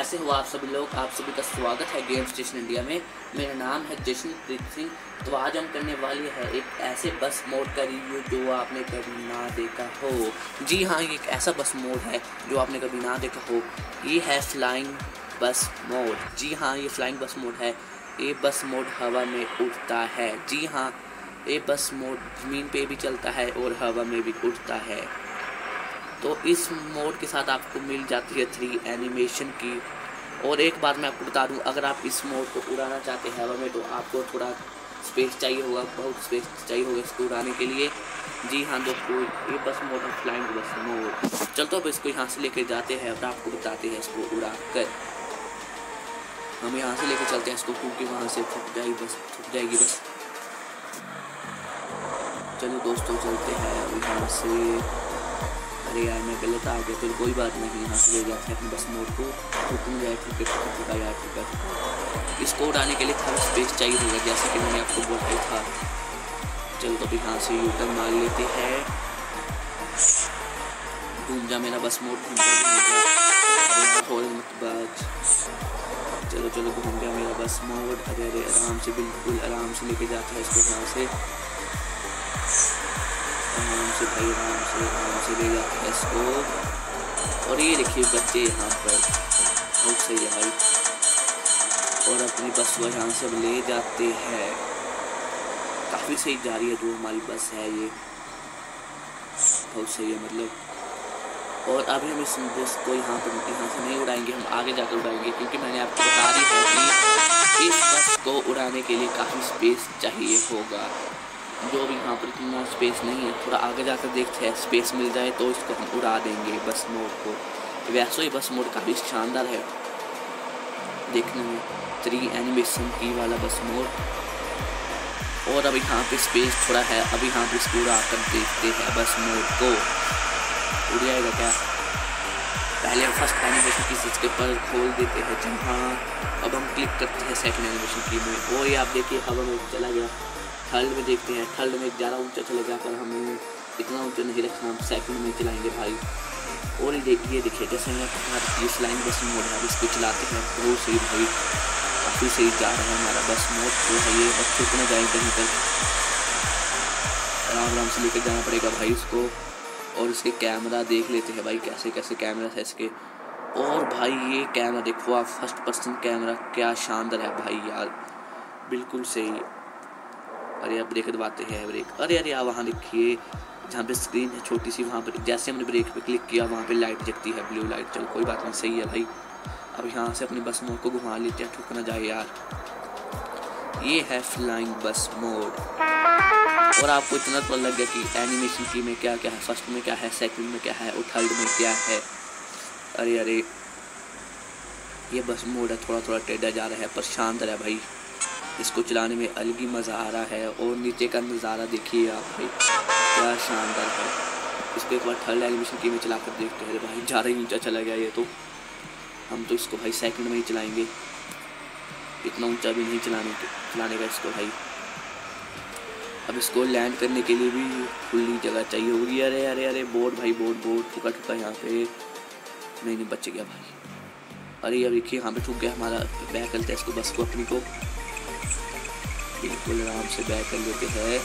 कैसे हो आप सभी लोग। आप सभी का स्वागत है गेम स्टेशन इंडिया में। मेरा नाम है जशनप्रीत सिंह। तो आज हम करने वाले हैं एक ऐसे बस मोड का रिव्यू जो आपने कभी ना देखा हो। जी हाँ, ये एक ऐसा बस मोड है जो आपने कभी ना देखा हो। ये है फ्लाइंग बस मोड। जी हाँ, ये फ्लाइंग बस मोड है। ये बस मोड हवा में उड़ता है। जी हाँ, ये बस मोड ज़मीन पे भी चलता है और हवा में भी उड़ता है। तो इस मोड के साथ आपको मिल जाती है 3 एनिमेशन की। और एक बात मैं आपको बता दूं, अगर आप इस मोड को उड़ाना चाहते हैं हवा में तो आपको थोड़ा स्पेस चाहिए होगा, बहुत स्पेस चाहिए होगा इसको उड़ाने के लिए। जी हाँ दोस्तों, ये बस मोड है फ्लाइंग बस मोड। चलते अब इसको यहाँ से लेकर जाते हैं और आपको बताते हैं इसको उड़ा कर। हम यहाँ से लेकर चलते हैं इसको, क्योंकि वहाँ से छूट जाएगी बस। चलो दोस्तों चलते हैं अब यहाँ से। अरे यार मैं गलत आ गया, तो कोई बात नहीं, यहाँ से ले जाते हैं अपने बस मोड को। तो तुम जाए ठीक है यार। इसको उड़ाने के लिए थोड़ा स्पेस चाहिए होगा, जैसे कि मैंने आपको बोला था। चलो तो यहाँ से यूटर्न मार लेते हैं। घूम जा मेरा बस मोड, घूम जा। चलो घूम गया मेरा बस मोड। अरे आराम से, बिल्कुल आराम से लेके जाते हैं इसको यहाँ से। आराम से ले जाते हैं इसको। और ये देखिए बच्चे यहाँ पर, बहुत सही है भाई। और अपनी बस को यहाँ से ले जाते हैं। काफ़ी सही जा रही है जो हमारी बस है, ये बहुत सही है मतलब। और अभी हम इस बस को यहाँ से नहीं उड़ाएंगे, हम आगे जाकर उड़ाएंगे, क्योंकि मैंने आपको बता दी है कि इस बस को उड़ाने के लिए काफ़ी स्पेस चाहिए होगा, जो भी यहाँ पर इतना स्पेस नहीं है। थोड़ा आगे जाकर देखते हैं, स्पेस मिल जाए तो इसको हम उड़ा देंगे बस मोड को। वैसे ही बस मोड काफ़ी शानदार है देखने में, 3 एनिमेशन की वाला बस मोड। और अब यहाँ पे स्पेस थोड़ा है, अभी यहाँ पे इसको उड़ा कर देखते हैं बस मोड को। उड़ जाएगा क्या? पहले हम फर्स्ट एनिमेशन की इसके पर खोल देते हैं। जहाँ अब हम क्लिक करते हैं सेकंड एनिमेशन की में। वो ये आप देखिए हवा में चला गया। थर्ड में देखते हैं, थर्ड में ज़्यादा ऊंचा चला गया, पर हमें इतना ऊंचा नहीं रखना, हम सेकंड में चलाएंगे भाई। और ये देखिए जैसे ये फ्लाइंग बस मोड है, इसको चलाते हैं बहुत सही भाई, काफ़ी सही जा रहा है हमारा बस मोड। तो है ये बस छूट ना जाए कहीं तक, आराम से लेकर जाना पड़ेगा भाई इसको। और इसके कैमरा देख लेते हैं भाई, कैसे कैमरा है इसके। और भाई ये कैमरा देखो आप, फर्स्ट पर्सन कैमरा क्या शानदार है भाई यार, बिल्कुल सही। अरे अब ब्रेक दबाते हैं, ब्रेक। अरे आप वहाँ देखिए जहाँ पे स्क्रीन है छोटी सी, वहाँ पर जैसे हमने ब्रेक पे क्लिक किया वहाँ पे लाइट जगती है, ब्लू लाइट। चलो कोई बात नहीं, सही है भाई। अब यहाँ से अपनी बस मोड को घुमा लेते हैं, ठुक ना जाए यार। ये है फ्लाइंग बस मोड। और आपको इतना तो लग गया कि एनिमेशन की में क्या क्या है, फर्स्ट में क्या है, सेकंड में क्या है और थर्ड में क्या है। अरे ये बस मोड है, थोड़ा टेढ़ा जा रहा है, पर शानदार है भाई। इसको चलाने में अलग ही मज़ा आ रहा है। और नीचे का नज़ारा देखिए आप भाई, क्या शानदार है। इसको एक बार थर्ड एनिमेशन की में चला कर देखते हैं। भाई ज़्यादा ही ऊंचा चला गया ये तो। हम तो इसको भाई सेकंड में ही चलाएंगे, इतना ऊंचा भी नहीं चलाने का इसको भाई। अब इसको लैंड करने के लिए भी खुली जगह चाहिए होगी। अरे बोर्ड भाई, बोर्ड ठुका यहाँ पे। नहीं बच गया भाई। अरे अब देखिए यहाँ पे ठुक गया हमारा। बैक करते हैं इसको, बस को अपनी को बिल्कुल आराम से बैक कर लेते हैं।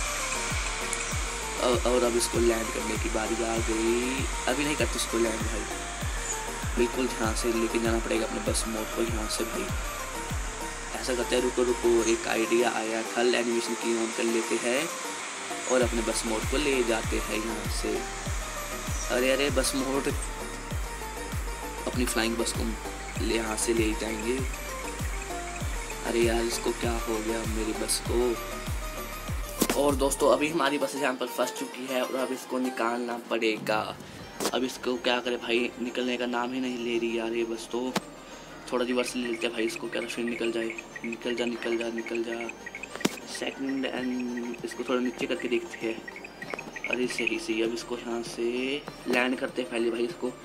और अब इसको लैंड करने की बारी आ गई। अभी नहीं करते इसको लैंड भाई, बिल्कुल ध्यान से लेके जाना पड़ेगा अपने बस मोड को यहाँ से भाई। ऐसा करते हैं, रुको एक आइडिया आया। थर्ड एनिमेशन की ऑन कर लेते हैं और अपने बस मोड को ले जाते हैं यहाँ से। अरे बस मोड, अपनी फ्लाइंग बस को यहाँ से ले जाएंगे। अरे यार इसको क्या हो गया मेरी बस को। और दोस्तों अभी हमारी बस यहाँ पर फंस चुकी है और अब इसको निकालना पड़ेगा। अब इसको क्या करे भाई, निकलने का नाम ही नहीं ले रही यार ये बस। तो थोड़ा रिवर्स ले लेते हैं भाई इसको, क्या फिर निकल जा। सेकंड एंड इसको थोड़ा नीचे करके देखते हैं। अरे सही। अब इसको यहाँ से लैंड करते हैं पहले भाई इसको।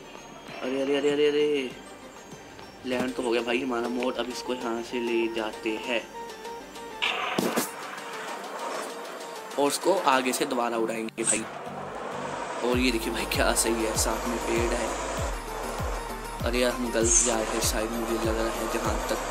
अरे लैंड तो हो गया भाई हमारा मोड। अब इसको यहाँ से ले जाते हैं और उसको आगे से दोबारा उड़ाएंगे भाई। और ये देखिए भाई क्या सही है, साथ में पेड़ है। अरे यार हम गलत जा रहे हैं शायद, मुझे लग रहा है जहाँ तक।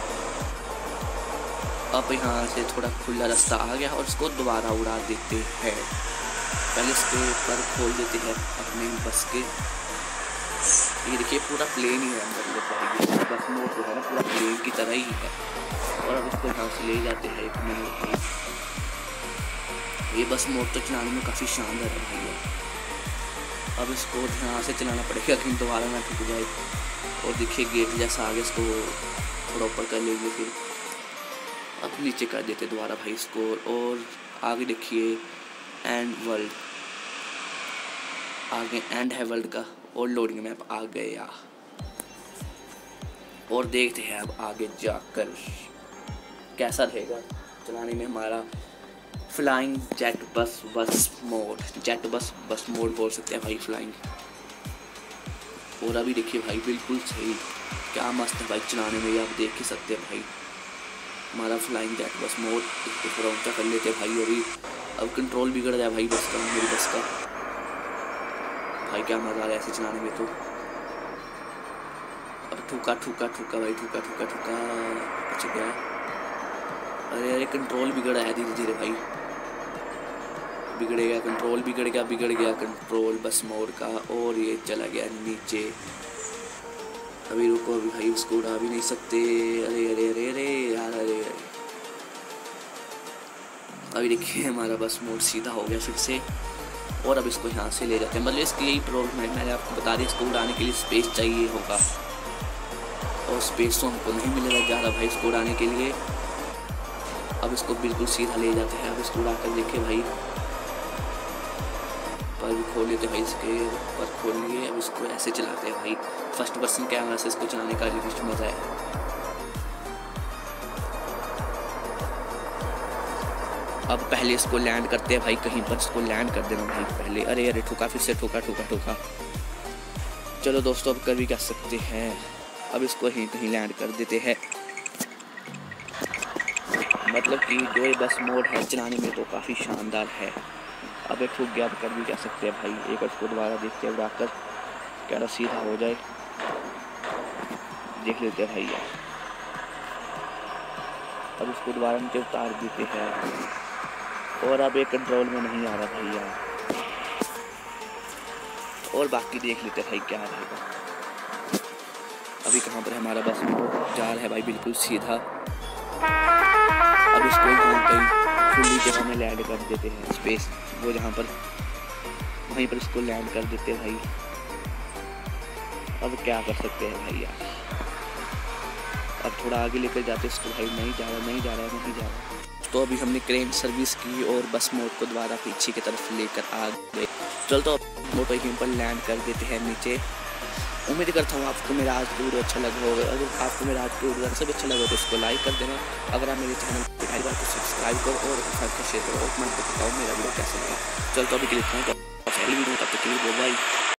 अब यहाँ से थोड़ा खुला रास्ता आ गया और इसको दोबारा उड़ा देते हैं। पहले इसके पर खोल देते हैं अपने बस के। ये देखिए पूरा प्लेन ही है अंदर, बस मोड जो है ना पूरा प्लेन की तरह ही है। और अब इसको यहाँ से ले जाते हैं 1 मिनट में। ये बस मोड तो चलाने में काफ़ी शानदार है भैया। अब इसको ध्यान से चलाना पड़ेगा कहीं दोबारा ना टूट जाए। और देखिए गेट जैसा आगे, इसको थोड़ा ऊपर कर लेंगे, फिर अब नीचे कर देते दोबारा भाई इसको। और आगे देखिए एंड वर्ल्ड, आगे एंड है वर्ल्ड का और लोडिंग मैप आ गया। और देखते हैं अब आगे जाकर कैसा रहेगा चलाने में हमारा flying jet bus mode. Jet bus mode बोल सकते हैं भाई फ्लाइंग। और अभी देखिए भाई बिल्कुल सही, क्या मस्त है भाई चलाने में, ये आप देख ही सकते हैं भाई हमारा फ्लाइंग जेट बस मोड। इसको थोड़ा ऊँचा कर लेते हैं भाई। अभी अब कंट्रोल बिगड़ गया भाई बस का, मेरी बस का भाई। क्या मज़ा आ रहा है ऐसे चलाने में तो। अब ठुका भाई, ठुका बच गया। अरे कंट्रोल बिगड़ा है धीरे धीरे भाई, बिगड़ गया कंट्रोल बस मोड का। और ये चला गया नीचे। अभी रुको, अभी भाई उसको उड़ा भी नहीं सकते। अरे यार अरे। अभी देखिए हमारा बस मोड सीधा हो गया फिर से। और अब इसको यहाँ से ले जाते हैं। मतलब इसकी यही प्रॉब्लम है, मैंने आपको बता दिया, इसको उड़ाने के लिए स्पेस चाहिए होगा और स्पेस तो हमको नहीं मिलेगा ज़्यादा भाई इसको उड़ाने के लिए। अब इसको बिल्कुल सीधा ले जाते हैं। अब इसको उड़ा कर देखे भाई, पर भी खोल लेते भाई, इसके पर खोल लिए। अब इसको ऐसे चलाते हैं भाई, फर्स्ट पर्सन कैमरा से इसको चलाने का कुछ मज़ा है। अब पहले इसको लैंड करते हैं भाई, कहीं पर इसको लैंड कर देना भाई पहले। अरे ठुका, फिर से ठुका। चलो दोस्तों अब कर भी क्या सकते हैं, अब इसको कहीं लैंड कर देते हैं। मतलब कि जो ये बस मोड है चलाने में तो काफ़ी शानदार है। अब एक ठुक गया, अब कर भी क्या सकते हैं भाई। एक उसको दोबारा देखते हैं उड़ाकर, क्या सीधा हो जाए, देख लेते हैं भाई यार। अब इसको दोबारा नीचे उतार देते हैं। और अब एक कंट्रोल में नहीं आ रहा भाई यार। और बाकी देख लेते हैं भाई क्या रहेगा। अभी कहाँ पर हमारा बस जा रहा है भाई बिल्कुल सीधा। अब इसको कहीं खुली जगह में लैंड कर देते हैं, स्पेस वो जहाँ पर, वहीं पर इसको लैंड कर देते हैं भाई। अब क्या कर सकते हैं भाई यार। अब थोड़ा आगे लेकर जाते इसको भाई, नहीं जा रहा। तो अभी हमने क्रेन सर्विस की और बस मोड को दोबारा पीछे की तरफ लेकर आ गए। चल तो मोटो यहीं पर लैंड कर देते हैं नीचे। उम्मीद करता हूँ आपको मेरा आज वीडियो अच्छा लगा होगा। अगर आपको मेरा आज वीडियो सब अच्छा लगा तो इसको लाइक कर देना। अगर आप मेरे चैनल पर पहली बार तो सब्सक्राइब करो और शेयर करो और कमेंट करके बताओ मेरा वीडियो कैसा लगा। चल तो अभी के लिए इतना ही, तो पहली वीडियो तब तक के लिए बाय।